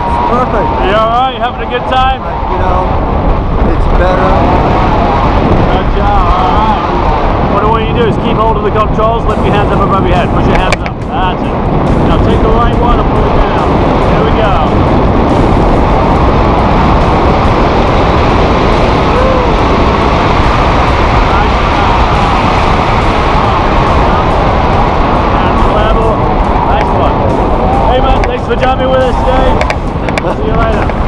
it's perfect. Are you alright? You having a good time? You know, it's better. Good job, alright. What I want you to do is keep hold of the controls, lift your hands up above your head, push your hands up. That's it. Now take the right one and pull it down. Here we go. That's level. Nice one. Hey man, thanks for jumping with us today. See you later.